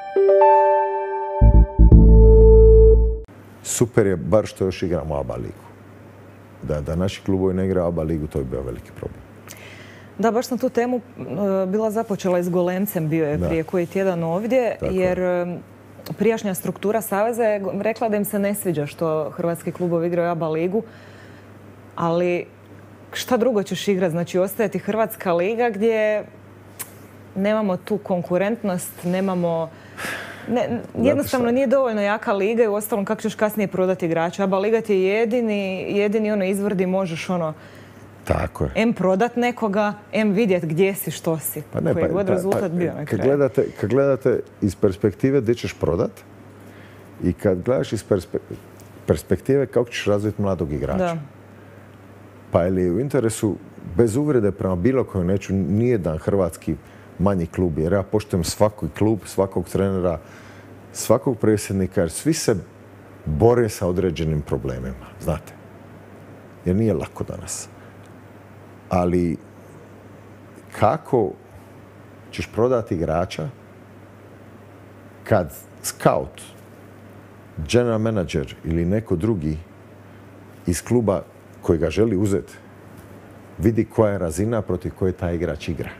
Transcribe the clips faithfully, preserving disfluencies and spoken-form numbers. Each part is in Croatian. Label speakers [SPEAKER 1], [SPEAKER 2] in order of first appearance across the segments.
[SPEAKER 1] Super je bar što još igramo A B A ligu. Da, da naši klubovi ne igraju A B A ligu, to je bio veliki problem.
[SPEAKER 2] Da, baš sam tu temu bila započela i s Golemcem, bio je
[SPEAKER 1] Da.
[SPEAKER 2] prije koji tjedan ovdje,
[SPEAKER 1] Tako
[SPEAKER 2] jer prijašnja struktura Saveza je rekla da im se ne sviđa što hrvatski klubovi igraju A B A ligu, ali šta drugo ćeš igrati? Znači, ostaje ti Hrvatska liga gdje nemamo tu konkurentnost, nemamo... Ne, jednostavno nije dovoljno jaka liga i uostalom kako ćeš kasnije prodati igrača. A B A liga ti je jedini, jedini ono izvor gdje možeš ono...
[SPEAKER 1] Tako je.
[SPEAKER 2] Em prodat nekoga, em vidjet gdje si, što si.
[SPEAKER 1] Pa ne,
[SPEAKER 2] koji
[SPEAKER 1] pa,
[SPEAKER 2] god
[SPEAKER 1] pa,
[SPEAKER 2] rezultat
[SPEAKER 1] pa,
[SPEAKER 2] bio na
[SPEAKER 1] kad
[SPEAKER 2] kraju.
[SPEAKER 1] gledate, kad gledate iz perspektive gdje ćeš prodat i kad gledaš iz perspe, perspektive kako ćeš razviti mladog igrača.
[SPEAKER 2] Da.
[SPEAKER 1] Pa je li u interesu, bez uvrede prema bilo kojem, neću nijedan hrvatski manji klub, jer ja poštujem svaki klub, svakog trenera, svakog predsjednika, jer svi se bore sa određenim problemima, znate. Jer nije lako danas. Ali kako ćeš prodati igrača kad scout, general manager ili neko drugi iz kluba koji ga želi uzeti vidi koja je razina protiv koje taj igrač igra.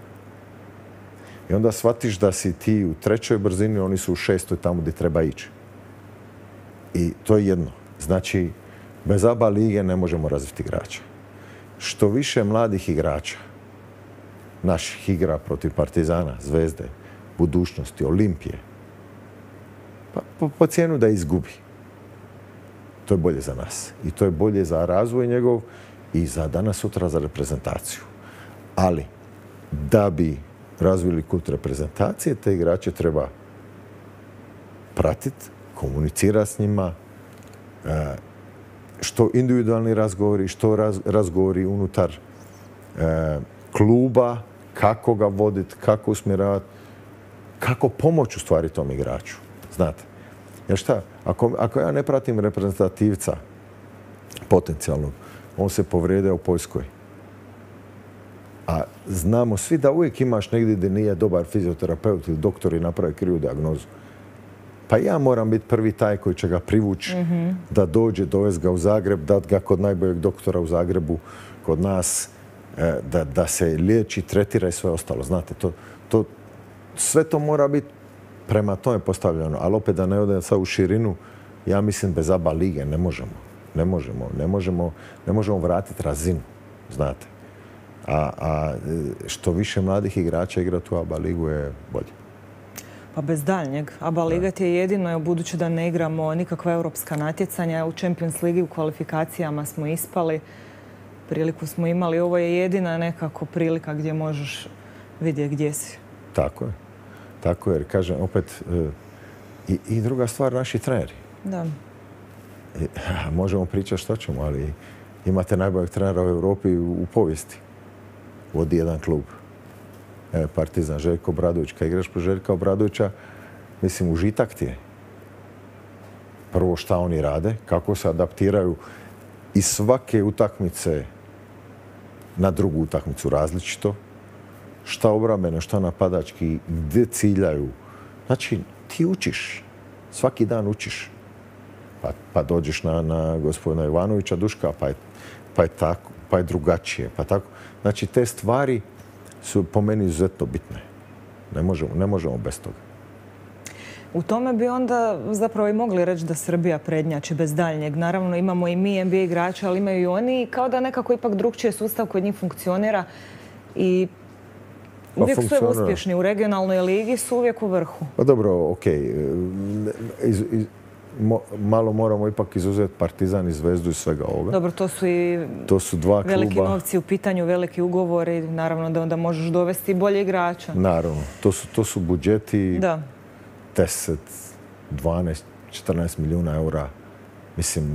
[SPEAKER 1] I onda shvatiš da si ti u trećoj brzini, oni su u šestoj tamo gdje treba ići. I to je jedno. Znači, bez A B A lige ne možemo razviti igrača. Što više mladih igrača naših igra protiv Partizana, Zvezde, Budućnosti, Olimpije, pa po, po cijenu da izgubi. To je bolje za nas. I to je bolje za razvoj njegov i za danas sutra za reprezentaciju. Ali, da bi razvili kult reprezentacije, te igrače treba pratiti, komunicirati s njima, što individualni razgovori, što raz, razgovori unutar e, kluba, kako ga voditi, kako usmjeravati, kako pomoći u stvari tom igraču. Znate, jer šta, ako, ako ja ne pratim reprezentativca potencijalnog, on se povrijede u Poljskoj. A znamo svi da uvijek imaš negdje gdje nije dobar fizioterapeut ili doktor i napravi krivu dijagnozu. Pa ja moram biti prvi taj koji će ga privući mm-hmm. da dođe, dovesti ga u Zagreb, dati ga kod najboljeg doktora u Zagrebu, kod nas, da, da se liječi, tretira i sve ostalo. Znate, to, to, sve to mora biti prema tome postavljeno. Ali opet da ne odem sad u širinu, ja mislim bez A B A lige ne možemo. Ne možemo, ne možemo, ne možemo vratiti razinu, znate. A, a što više mladih igrača igra tu A B A ligu je bolje.
[SPEAKER 2] Pa bez daljnjeg. A B A liga ti je jedino, budući da ne igramo nikakva europska natjecanja. U Champions ligi u kvalifikacijama smo ispali. Priliku smo imali. Ovo je jedina nekako prilika gdje možeš vidjeti gdje si.
[SPEAKER 1] Tako je. Tako je. Jer kažem, opet, i, i druga stvar, naši treneri.
[SPEAKER 2] Da.
[SPEAKER 1] I, možemo pričati što ćemo, ali imate najboljeg trenera u Europi u, u povijesti. Vodi jedan klub. E, Partizan, Željko Obradović. Kad igraš po Željka Obradovića, mislim, užitak ti je. Prvo šta oni rade, kako se adaptiraju iz svake utakmice na drugu utakmicu različito. Šta obrambeno, šta napadački, gdje ciljaju. Znači, ti učiš. Svaki dan učiš. Pa, pa dođeš na, na gospodina Ivanovića Duška, pa je, pa je tako, pa je drugačije. Pa tako. Znači, te stvari su po meni izuzetno bitne. Ne možemo, ne možemo bez toga.
[SPEAKER 2] U tome bi onda zapravo i mogli reći da Srbija prednjači bez daljnjeg. Naravno, imamo i mi N B A igrače, ali imaju i oni. Kao da nekako ipak drugčije sustav kod njih funkcionira i
[SPEAKER 1] pa
[SPEAKER 2] uvijek su uspješni. U regionalnoj ligi su uvijek u vrhu.
[SPEAKER 1] Pa dobro, okej. Iz, iz, mo, malo moramo ipak izuzeti Partizan i Zvezdu i svega ovoga.
[SPEAKER 2] Dobro, to su i
[SPEAKER 1] to su dva
[SPEAKER 2] veliki
[SPEAKER 1] kluba.
[SPEAKER 2] novci u pitanju, veliki ugovori. Naravno da onda možeš dovesti bolje igrača.
[SPEAKER 1] Naravno. To su, to su budžeti
[SPEAKER 2] da.
[SPEAKER 1] deset, dvanaest, četrnaest milijuna eura. Mislim,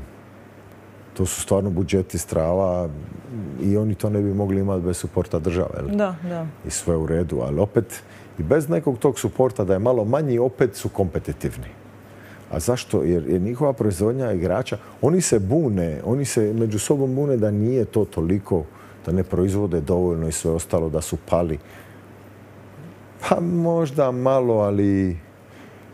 [SPEAKER 1] to su stvarno budžeti strava i oni to ne bi mogli imati bez suporta države.
[SPEAKER 2] Da, da.
[SPEAKER 1] I sve u redu, ali opet i bez nekog tog suporta da je malo manji, opet su kompetitivni. A zašto? Jer, jer njihova proizvodnja igrača, oni se bune, oni se među sobom bune da nije to toliko, da ne proizvode dovoljno i sve ostalo, da su pali. Pa možda malo, ali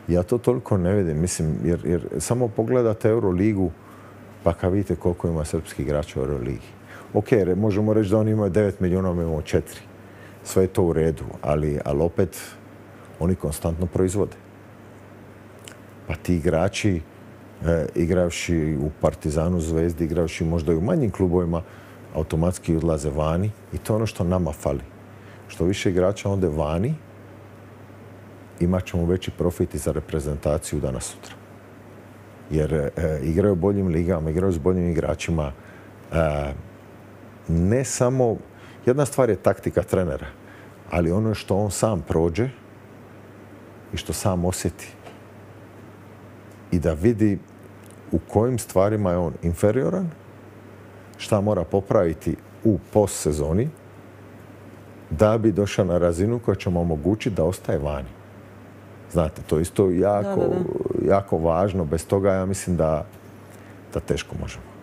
[SPEAKER 1] Ja to toliko ne vidim, mislim, jer, jer samo pogledate Euroligu, pa kad vidite koliko ima srpskih igrača u Euroligi. Ok, možemo reći da oni imaju devet milijuna, mi imamo četiri. Sve je to u redu, ali, ali opet oni konstantno proizvode. Pa ti igrači, e, igravši u Partizanu, Zvezdi, igravši možda i u manjim klubovima, automatski odlaze vani i to je ono što nama fali. Što više igrača onda vani, imat ćemo veći profit i za reprezentaciju danas sutra. Jer e, igraju u boljim ligama, igraju s boljim igračima. E, ne samo... Jedna stvar je taktika trenera, ali ono što on sam prođe i što sam osjeti. I da vidi u kojim stvarima je on inferioran, šta mora popraviti u post-sezoni, da bi došao na razinu koja će mu omogućiti da ostaje vani. Znate, to je isto jako,
[SPEAKER 2] da, da, da.
[SPEAKER 1] jako važno. Bez toga ja mislim da, da teško možemo.